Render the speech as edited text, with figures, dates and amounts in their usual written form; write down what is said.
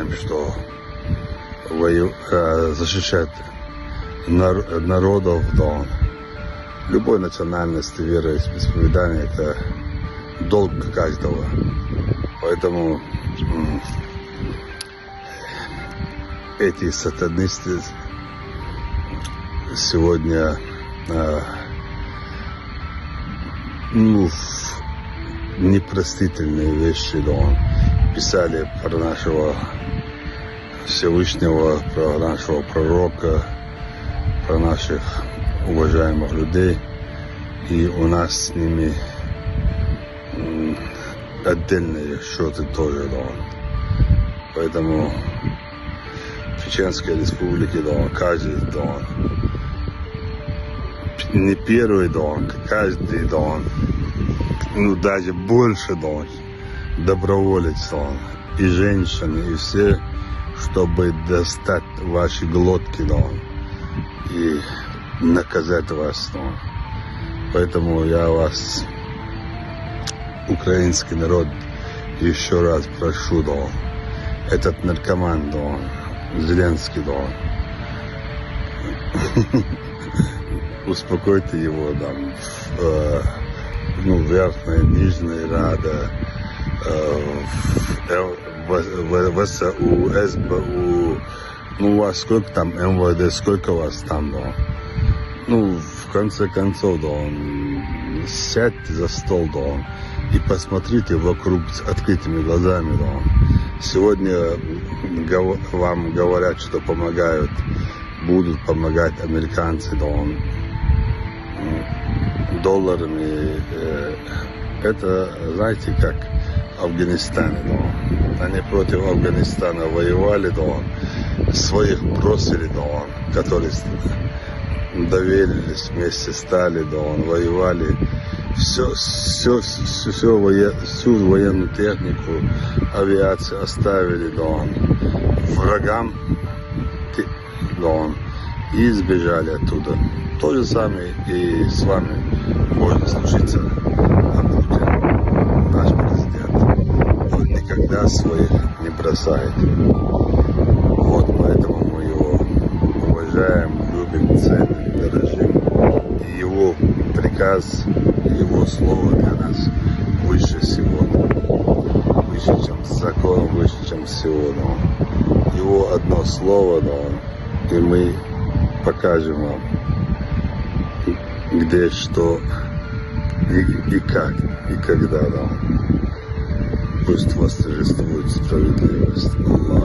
считаем, что защищать народов, да, любой национальности, вероисповедания, это долг каждого. Поэтому эти сатанисты сегодня непростительные вещи, да, писали про нашего Всевышнего, про нашего пророка, про наших уважаемых людей, и у нас с ними отдельные счеты тоже, да. Поэтому в Чеченской Республике, да, каждый, да, не первый, да, каждый, да, даже больше, да, доброволец, да, и женщины, и все, чтобы достать ваши глотки, да, и наказать вас, да. Поэтому я вас, украинский народ, еще раз прошу, да, этот наркоман, да, Зеленский, да, успокойте его, да, Верхняя, Нижняя Рада, ВСУ, СБУ, у вас сколько там, МВД, сколько у вас там, да? В конце концов, да, сядьте за стол, да, и посмотрите вокруг с открытыми глазами, да. Сегодня вам говорят, что помогают, будут помогать американцы, да, долларами. Это, знаете, как в Афганистане, да. Они против Афганистана воевали, да, своих бросили, да, которые доверились, вместе стали, да, воевали. Всю военную технику, авиацию оставили, да, врагам, да, и сбежали оттуда. То же самое и с вами может случиться. А Путин, наш президент, он никогда своих не бросает. Вот поэтому мы его уважаем, любим, ценим, дорожим. И его приказ, его слово для нас выше всего. Выше, чем закон, выше, чем всего. Но его одно слово, но и мы покажем вам, где, что, и как, и когда, да. Пусть восторжествует справедливость.